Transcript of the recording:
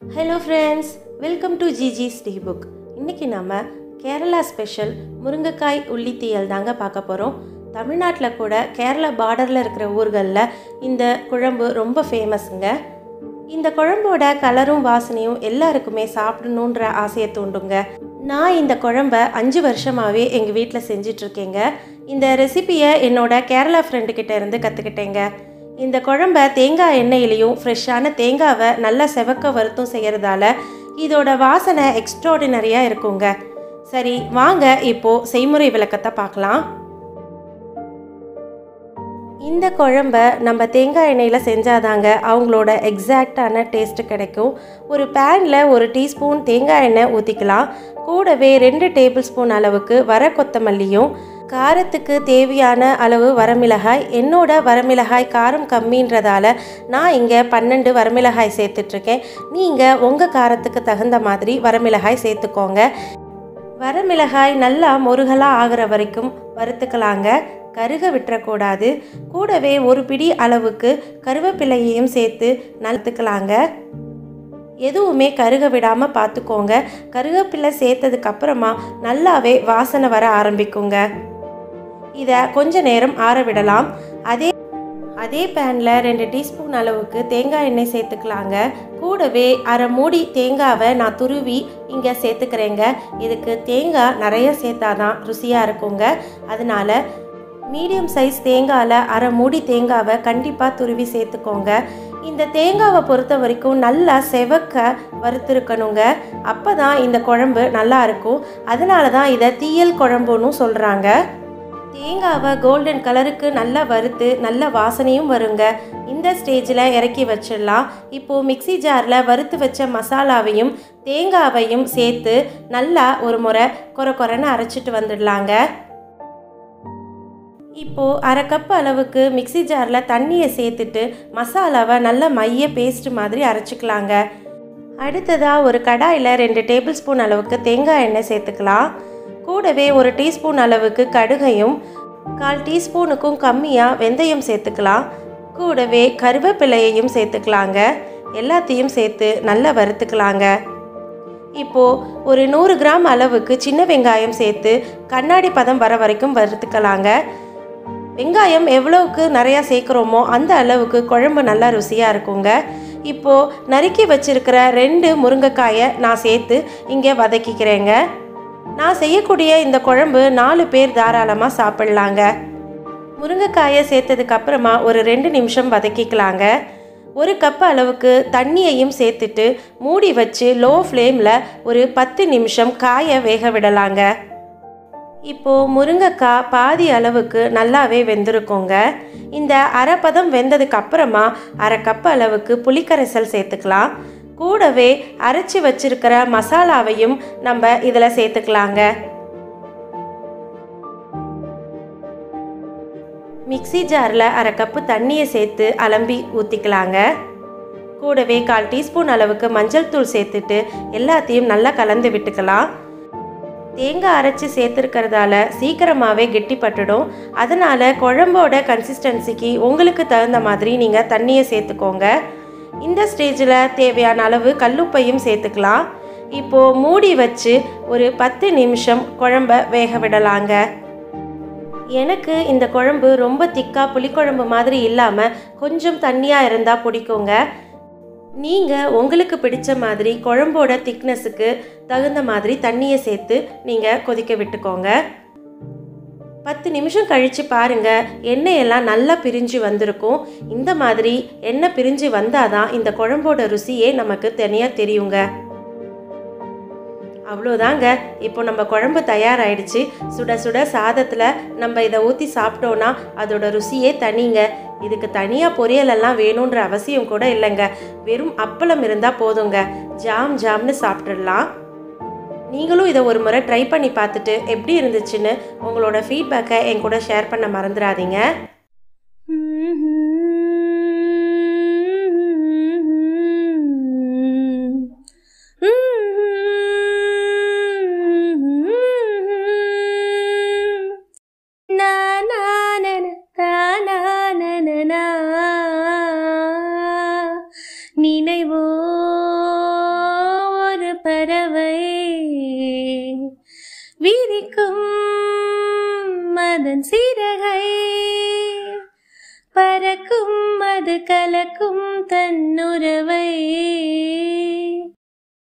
Hello friends, welcome to Gigi's Daybook. இன்னைக்கு நாம Kerala special முருங்கைக்காய் உள்ளி தீயல் தாங்க பார்க்க போறோம். தமிழ்நாட்டுல கூட கேரளா பார்டர்ல இருக்கிற ஊர்கள்ல இந்த குழம்பு ரொம்ப ஃபேமஸ்ங்க. இந்த குழம்போட கலரும் வாசனையும் எல்லாருக்குமே சாப்பிடணும்ன்ற ஆசையை தூண்டுங்க. நான் இந்த குழம்பை 5 வருஷமாவே எங்க வீட்ல செஞ்சிட்டு இருக்கேங்க. இந்த ரெசிபியை என்னோட கேரளா ஃப்ரெண்டு கிட்ட இருந்து கத்துக்கிட்டேங்க. இந்த குழம்பை தேங்காய் எண்ணெயிலையும் ஃப்ரெஷ்ஷான தேங்காவை நல்லா செவக்க வறுத்தும் செய்கிறதால இதோட வாசனை எக்ஸ்ட்ராடினரியாக இருக்குங்க. சரி வாங்க இப்போது செய்முறை விளக்கத்தை பார்க்கலாம். இந்த குழம்பை நம்ம தேங்காய் எண்ணெயில் செஞ்சாதாங்க அவங்களோட எக்ஸாக்டான டேஸ்ட்டு கிடைக்கும். ஒரு பேனில் 1 டீஸ்பூன் தேங்காய் எண்ணெய் ஊற்றிக்கலாம். கூடவே 2 டேபிள் ஸ்பூன் அளவுக்கு வர கொத்தமல்லியும், காரத்துக்கு தேவையான அளவு வரமிளகாய். என்னோட வரமிளகாய் காரம் கம்மின்றதால நான் இங்கே 12 வரமிளகாய் சேர்த்துட்ருக்கேன். நீங்கள் உங்கள் காரத்துக்கு தகுந்த மாதிரி வரமிளகாய் சேர்த்துக்கோங்க. வரமிளகாய் நல்லா முருகலாக ஆகிற வரைக்கும் வறுத்துக்கலாங்க. கருக விட்டுறக்கூடாது. கூடவே 1 பிடி அளவுக்கு கருவேப்பிலையையும் சேர்த்து நறுத்துக்கலாங்க. எதுவுமே கருக விடாமல் பார்த்துக்கோங்க. கருவேப்பிலை சேர்த்ததுக்கப்புறமா நல்லாவே வாசனை வர ஆரம்பிக்குங்க. இதை கொஞ்ச நேரம் ஆற விடலாம். அதே பேனில் 2 டீஸ்பூன் அளவுக்கு தேங்காய் எண்ணெய் சேர்த்துக்கலாங்க. கூடவே அரை மூடி தேங்காவை நான் துருவி இங்கே சேர்த்துக்கிறேங்க. இதுக்கு தேங்காய் நிறைய சேர்த்தாதான் ருசியாக இருக்குங்க. அதனால மீடியம் சைஸ் தேங்காயில் அரை மூடி தேங்காவை கண்டிப்பாக துருவி சேர்த்துக்கோங்க. இந்த தேங்காவை பொறுத்த வரைக்கும் நல்லா செவக்க வறுத்துருக்கணுங்க. அப்போ தான் இந்த குழம்பு நல்லா இருக்கும். அதனால தான் இதை தீயல் குழம்புன்னு சொல்கிறாங்க. தேங்காவை கோல்டன் கலருக்கு நல்லா வறுத்து நல்ல வாசனையும் வருங்க. இந்த ஸ்டேஜில் இறக்கி வச்சிடலாம். இப்போது மிக்சி ஜாரில் வறுத்து வச்ச மசாலாவையும் தேங்காவையும் சேர்த்து நல்லா ஒரு முறை கொரன்னு அரைச்சிட்டு வந்துடலாங்க. இப்போது அரை கப் அளவுக்கு மிக்சி ஜாரில் தண்ணியை சேர்த்துட்டு மசாலாவை நல்லா மைய பேஸ்ட் மாதிரி அரைச்சிக்கலாங்க. அடுத்ததாக ஒரு கடாயில் 2 டேபிள் ஸ்பூன் அளவுக்கு தேங்காய் எண்ணெய் சேர்த்துக்கலாம். கூடவே 1 டீஸ்பூன் அளவுக்கு கடுகையும் 1/4 டீஸ்பூனுக்கும் கம்மியாக வெந்தயம் சேர்த்துக்கலாம். கூடவே கருவேப்பிலையையும் சேர்த்துக்கலாங்க. எல்லாத்தையும் சேர்த்து நல்லா வறுத்துக்கலாங்க. இப்போது ஒரு 100 கிராம் அளவுக்கு சின்ன வெங்காயம் சேர்த்து கண்ணாடி பதம் வர வரைக்கும் வறுத்துக்கலாங்க. வெங்காயம் எவ்வளவுக்கு நிறையா சேர்க்குறோமோ அந்த அளவுக்கு குழம்பு நல்லா ருசியாக இருக்குங்க. இப்போது நறுக்கி வச்சுருக்கிற 2 முருங்கைக்காயை நான் சேர்த்து இங்கே வதக்கிக்கிறேங்க. நான் செய்யக்கூடிய இந்த குழம்பு 4 பேர் தாராளமாக சாப்பிட்லாங்க. முருங்கைக்காயை சேர்த்ததுக்கப்புறமா ஒரு 2 நிமிஷம் வதக்கிக்கலாங்க. 1 கப் அளவுக்கு தண்ணியையும் சேர்த்துட்டு மூடி வச்சு லோ ஃப்ளேமில் ஒரு 10 நிமிஷம் காயை வேக விடலாங்க. இப்போது முருங்கைக்காய் பாதி அளவுக்கு நல்லாவே வெந்திருக்குங்க. இந்த அரை பதம் வெந்ததுக்கு அப்புறமா அரை கப் அளவுக்கு புளிக்கரைசல் சேர்த்துக்கலாம். கூடவே அரைச்சி வச்சிருக்கிற மசாலாவையும் நம்ம இதில் சேர்த்துக்கலாங்க. மிக்சி ஜாரில் அரை கப்பு தண்ணியை சேர்த்து அலம்பி ஊற்றிக்கலாங்க. கூடவே 1/4 டீஸ்பூன் அளவுக்கு மஞ்சள் தூள் சேர்த்துட்டு எல்லாத்தையும் நல்லா கலந்து விட்டுக்கலாம். தேங்காய் அரைச்சி சேர்த்துருக்கிறதால சீக்கிரமாகவே கெட்டிப்பட்டுடும். அதனால் குழம்போட கன்சிஸ்டன்சிக்கு உங்களுக்கு தகுந்த மாதிரி நீங்கள் தண்ணியை சேர்த்துக்கோங்க. இந்த ஸ்டேஜில் தேவையான அளவு கல்லுப்பையும் சேர்த்துக்கலாம். இப்போது மூடி வச்சு ஒரு 10 நிமிஷம் குழம்பை வேக விடலாங்க. எனக்கு இந்த குழம்பு ரொம்ப திக்காக புளிக்குழம்பு மாதிரி இல்லாமல் கொஞ்சம் தண்ணியாக இருந்தால் பிடிக்குங்க. நீங்கள் உங்களுக்கு பிடிச்ச மாதிரி குழம்போட திக்னஸுக்கு தகுந்த மாதிரி தண்ணியை சேர்த்து நீங்கள் கொதிக்க விட்டுக்கோங்க. 10 நிமிஷம் கழித்து பாருங்கள், எண்ணெயெல்லாம் நல்லா பிரிஞ்சு வந்திருக்கும். இந்த மாதிரி எண்ணெய் பிரிஞ்சு வந்தால் தான் இந்த குழம்போட ருசியே நமக்கு தனியாக தெரியுங்க. அவ்வளோதாங்க. இப்போ நம்ம குழம்பு தயாராகிடுச்சு. சுட சுட சாதத்தில் நம்ம இதை ஊற்றி சாப்பிட்டோன்னா அதோட ருசியே தனிங்க. இதுக்கு தனியாக பொரியலெல்லாம் வேணுன்ற அவசியம் கூட இல்லைங்க. வெறும் அப்பளம் இருந்தால் போதுங்க. ஜாம்னு சாப்பிட்றலாம். நீங்களும் இதை ஒரு முறை ட்ரை பண்ணி பார்த்துட்டு எப்படி இருந்துச்சுன்னு உங்களோட ஃபீட்பேக்கை என் கூட ஷேர் பண்ண மறந்துடாதீங்க. நினைவோ அதன் சீரகை பறக்கும் அது கலக்கும் தன்னுறவை